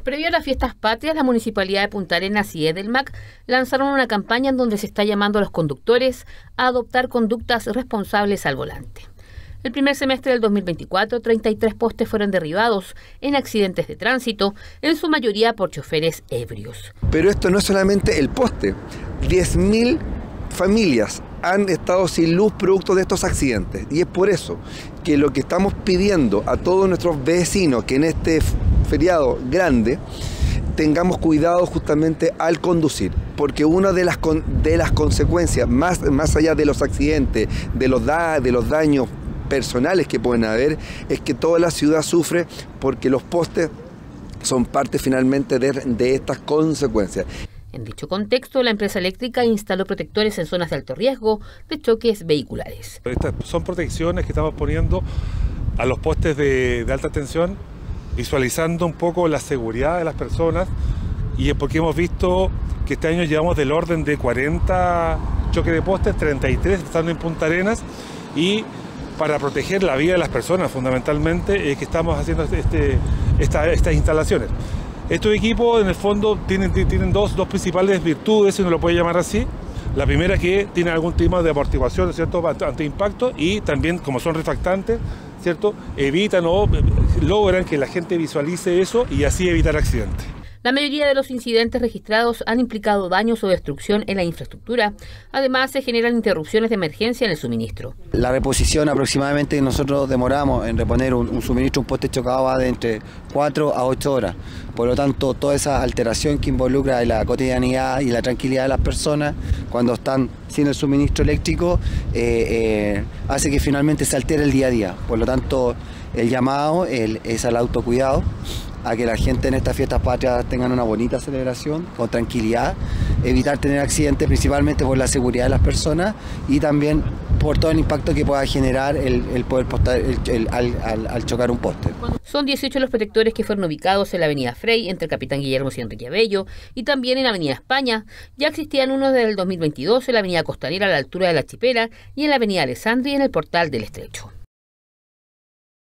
Previo a las fiestas patrias, la Municipalidad de Punta Arenas y Edelmac lanzaron una campaña en donde se está llamando a los conductores a adoptar conductas responsables al volante. El primer semestre del 2024, 33 postes fueron derribados en accidentes de tránsito, en su mayoría por choferes ebrios. Pero esto no es solamente el poste. 10.000 familias han estado sin luz producto de estos accidentes. Y es por eso que lo que estamos pidiendo a todos nuestros vecinos, que en este feriado grande tengamos cuidado justamente al conducir, porque una de las consecuencias, más allá de los accidentes, de los daños personales que pueden haber, es que toda la ciudad sufre porque los postes son parte finalmente de estas consecuencias. En dicho contexto, la empresa eléctrica instaló protectores en zonas de alto riesgo de choques vehiculares. Estas son protecciones que estamos poniendo a los postes de alta tensión, visualizando un poco la seguridad de las personas, y es porque hemos visto que este año llevamos del orden de 40 choques de postes, 33 están en Punta Arenas, y para proteger la vida de las personas fundamentalmente es que estamos haciendo estas instalaciones. Estos equipos en el fondo tienen dos principales virtudes, si uno lo puede llamar así. La primera, que tienen algún tipo de amortiguación, ¿cierto?, ante impacto, y también, como son refractantes, ¿cierto?, evitan o logran que la gente visualice eso y así evitar accidentes. La mayoría de los incidentes registrados han implicado daños o destrucción en la infraestructura. Además, se generan interrupciones de emergencia en el suministro. La reposición aproximadamente nosotros demoramos en reponer un suministro, un poste chocado va de entre 4 a 8 horas. Por lo tanto, toda esa alteración que involucra la cotidianidad y la tranquilidad de las personas cuando están sin el suministro eléctrico hace que finalmente se altere el día a día. Por lo tanto, el llamado es al autocuidado, a que la gente en estas fiestas patrias tengan una bonita celebración, con tranquilidad, evitar tener accidentes principalmente por la seguridad de las personas y también por todo el impacto que pueda generar el poder postar al chocar un poste. Son 18 los protectores que fueron ubicados en la avenida Frey, entre Capitán Guillermo y Enrique Abello, y también en la avenida España. Ya existían unos desde el 2022 en la avenida Costanera a la altura de La Chipera y en la avenida Alessandri en el Portal del Estrecho.